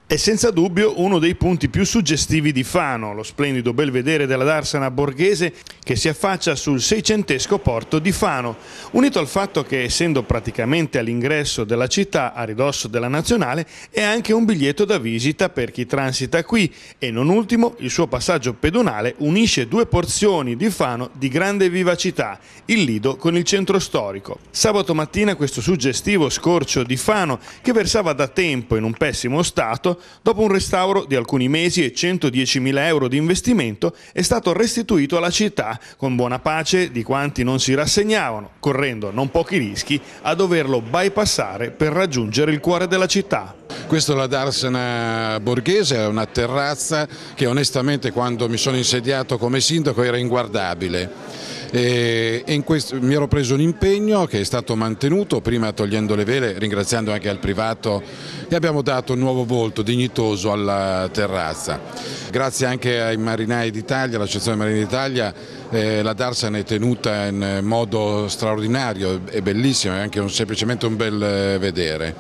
È senza dubbio uno dei punti più suggestivi di Fano, lo splendido belvedere della Darsena borghese che si affaccia sul seicentesco porto di Fano, unito al fatto che, essendo praticamente all'ingresso della città, a ridosso della nazionale, è anche un biglietto da visita per chi transita qui e, non ultimo, il suo passaggio pedonale unisce due porzioni di Fano di grande vivacità, il Lido con il centro storico. Sabato mattina questo suggestivo scorcio di Fano, che versava da tempo in un pessimo stato, dopo un restauro di alcuni mesi e 110.000 euro di investimento, è stato restituito alla città con buona pace di quanti non si rassegnavano, correndo non pochi rischi a doverlo bypassare per raggiungere il cuore della città. Questa è la Darsena borghese, è una terrazza che onestamente quando mi sono insediato come sindaco era inguardabile. E in questo mi ero preso un impegno che è stato mantenuto, prima togliendo le vele, ringraziando anche al privato, e abbiamo dato un nuovo volto dignitoso alla terrazza. Grazie anche ai Marinai d'Italia, all'Associazione Marinai d'Italia, la Darsena è tenuta in modo straordinario, è bellissima, è anche semplicemente un bel vedere.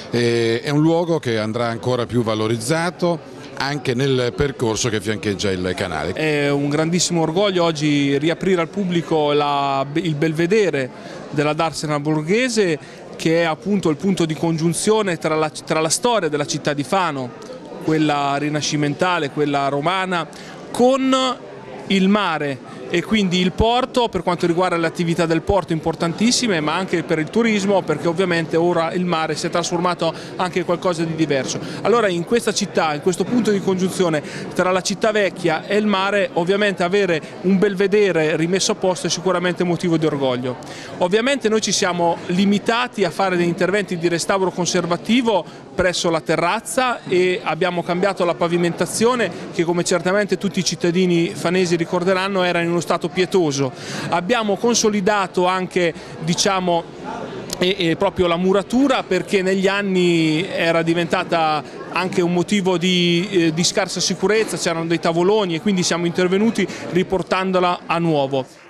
È un luogo che andrà ancora più valorizzato anche nel percorso che fiancheggia il canale. È un grandissimo orgoglio oggi riaprire al pubblico il belvedere della Darsena borghese, che è appunto il punto di congiunzione tra la storia della città di Fano, quella rinascimentale, quella romana, con il mare e quindi il porto, per quanto riguarda le attività del porto importantissime, ma anche per il turismo, perché ovviamente ora il mare si è trasformato anche in qualcosa di diverso. Allora in questa città, in questo punto di congiunzione tra la città vecchia e il mare, ovviamente avere un belvedere rimesso a posto è sicuramente motivo di orgoglio. Ovviamente noi ci siamo limitati a fare degli interventi di restauro conservativo presso la terrazza e abbiamo cambiato la pavimentazione che, come certamente tutti i cittadini fanesi ricorderanno, era in uno stato pietoso. Abbiamo consolidato anche, diciamo, proprio la muratura, perché negli anni era diventata anche un motivo di scarsa sicurezza, c'erano dei tavoloni e quindi siamo intervenuti riportandola a nuovo.